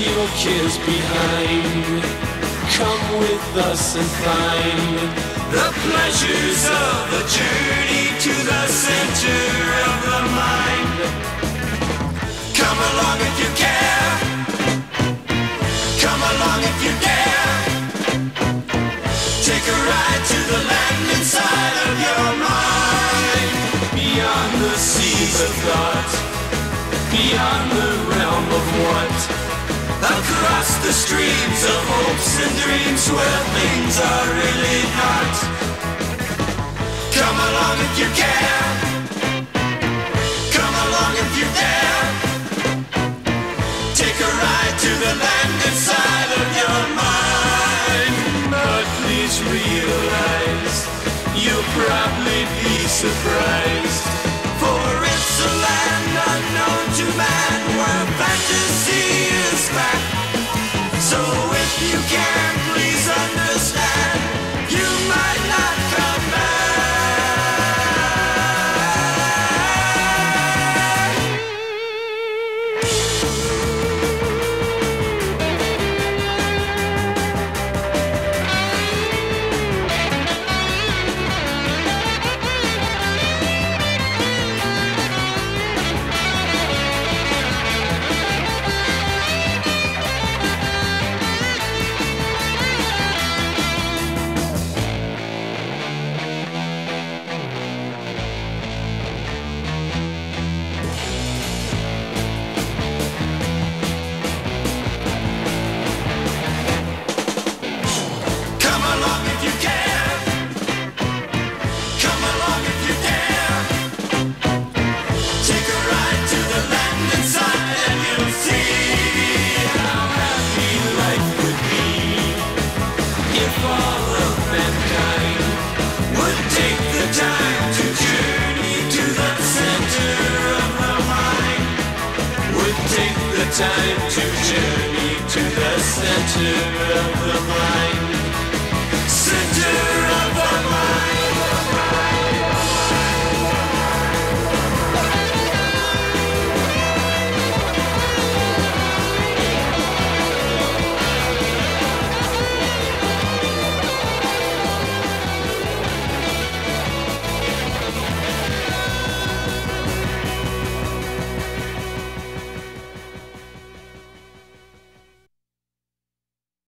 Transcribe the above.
your cares behind. Come with us and find the pleasures of the journey to the center of the mind. Come along if you care. Come along if you dare. Take a ride to the land inside of your mind. Beyond the seas of thought, beyond the realm of what, across the streams of hopes and dreams where things are really not. Come along if you care. Come along if you dare. Take a ride to the land inside of your mind. But please realize you'll probably be surprised, for it's a land unknown to man where fantasy is back. So if you can please understand, you might not come back. Time to journey to the center of the mind. Center